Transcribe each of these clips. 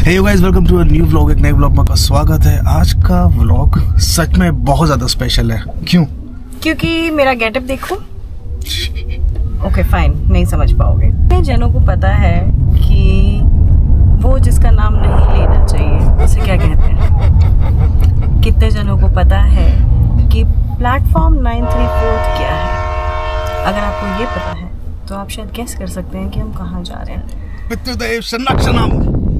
Hey you guys, welcome to a new vlog. एक नए vlog में आपका स्वागत है। आज का व्लॉग सच में बहुत ज्यादा स्पेशल है। क्यों? क्योंकि मेरा गेटअप देखो। ओके फाइन, नहीं समझ पाओगे। कितने जनों को पता है कि वो जिसका नाम नहीं लेना चाहिए उसे क्या कहते हैं? कितने जनों को पता है कि प्लेटफॉर्म 934 क्या है? अगर आपको ये पता है तो आप शायद गेस कर सकते हैं कि हम कहाँ जा रहे हैं। पितृदेव शनक्षणम।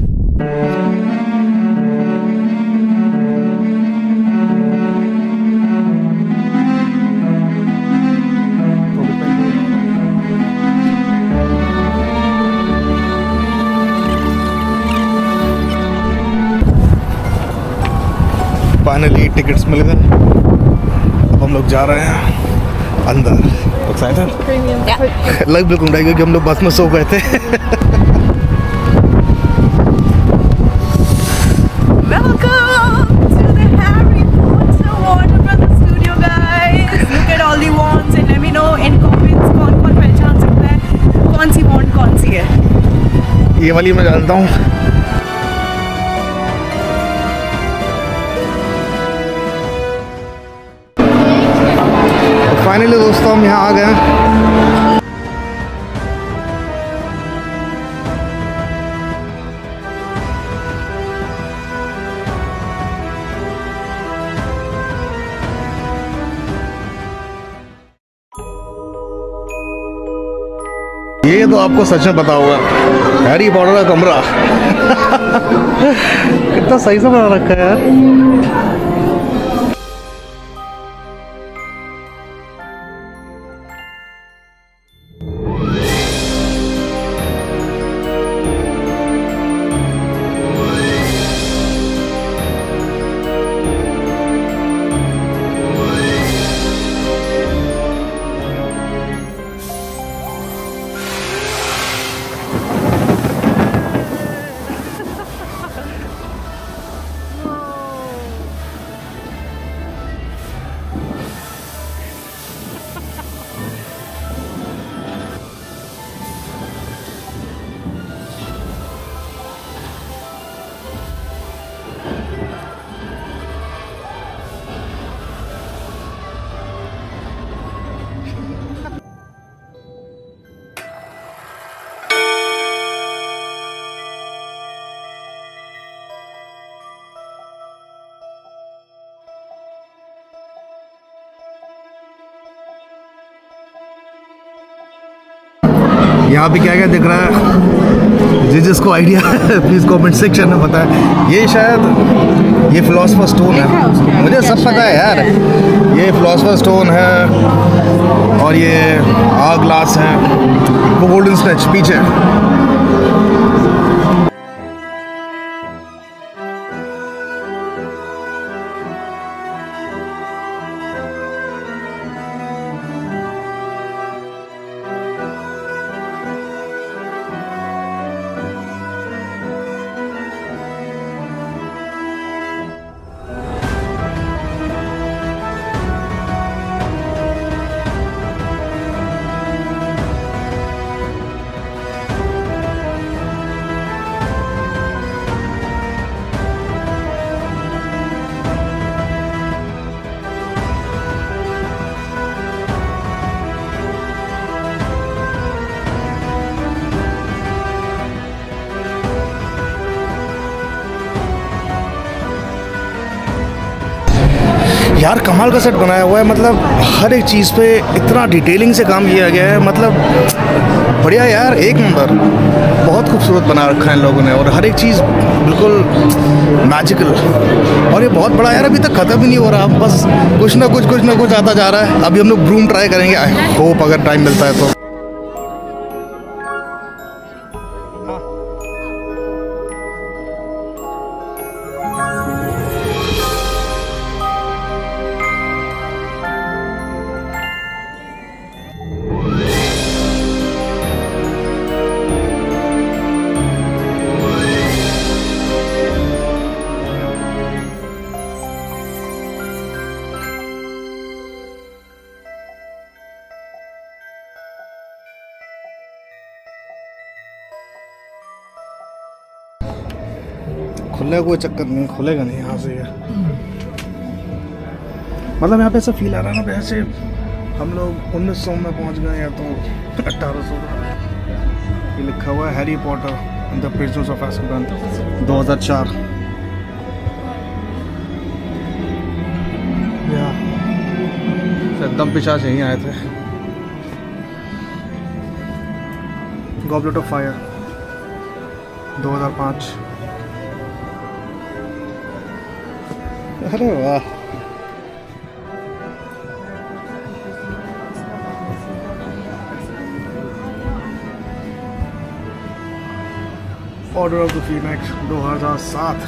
फाइनली टिकट्स मिल गए। अब हम लोग जा रहे हैं अंदर। एक्साइटेड? लग बिल्कुल नहीं, क्योंकि हम लोग बस में सो गए थे। ये वाली मैं जानता हूँ। फाइनली दोस्तों हम यहाँ आ गए हैं। ये तो आपको सच में पता होगा, हैरी पॉटर का कमरा। कितना सही से बना रखा है यार। यहाँ पे क्या क्या दिख रहा है, जिसको आइडिया है प्लीज़ कमेंट सेक्शन में बताएं। ये शायद ये फिलोसफर स्टोन है, मुझे सब पता है यार। ये फिलोसफर स्टोन है और ये आवर ग्लास है, वो गोल्डन स्नेच पीछे। यार कमाल का सेट बनाया हुआ है, मतलब हर एक चीज़ पे इतना डिटेलिंग से काम किया गया है, मतलब बढ़िया यार, एक नंबर। बहुत खूबसूरत बना रखा है इन लोगों ने और हर एक चीज़ बिल्कुल मैजिकल। और ये बहुत बड़ा यार, अभी तक ख़त्म ही नहीं हो रहा, बस कुछ ना कुछ आता जा रहा है। अभी हम लोग ब्रूम ट्राई करेंगे, आई होप अगर टाइम मिलता है तो। खुलने का कोई चक्कर नहीं, खुलेगा नहीं यहाँ से ये। मतलब यहाँ पे ऐसा फील आ रहा है ना जैसे हम लोग 1900 में पहुँच गए या तो 1800 में। ये लिखा हुआ है Harry Potter and the prisoners of Azkaban 2004। एकदम पिछाच यहीं आए थे। Goblet of fire 2005। अरे वाह, ऑर्डर ऑफ द फीनिक्स 2007।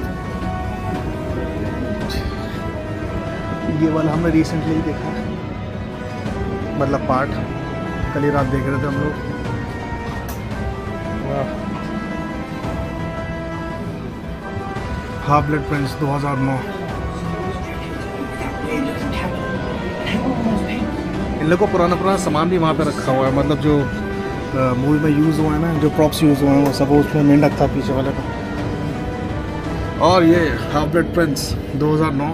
ये वाला हमने रिसेंटली देखा है, मतलब पार्ट कल ही रात देख रहे थे हम लोग। Half blood Prince 2009। इन लोगों को पुराना सामान भी वहाँ पे रखा हुआ है, मतलब जो मूवी में यूज़ हुआ है ना, जो प्रॉप्स यूज़ हुए हैं वो सब उसमें मेंढक था पीछे वाले का। और ये हाफ ब्लड प्रिंस 2009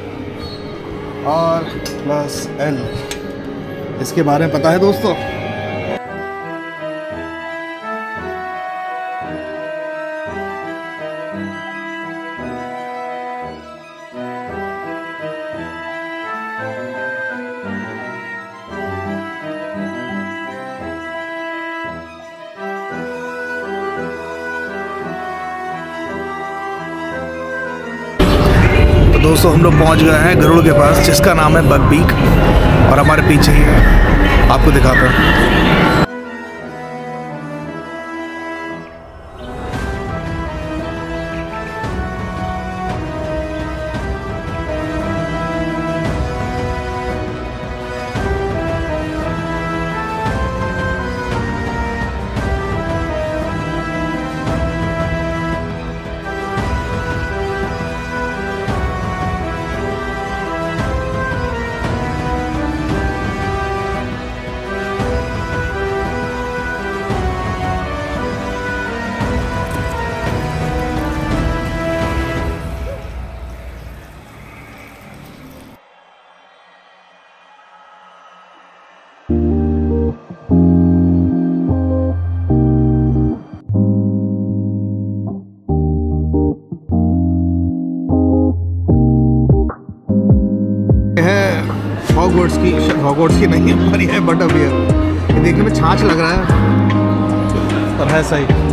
और प्लस एल, इसके बारे में पता है दोस्तों? दोस्तों हम लोग पहुंच गए हैं गरुड़ के पास, जिसका नाम है बकबीक, और हमारे पीछे ही है, आपको दिखाता हूं। हॉगवर्ट्स की नहीं है, पर यह बटरबियर। ये देखने में छाछ लग रहा है, पर है सही।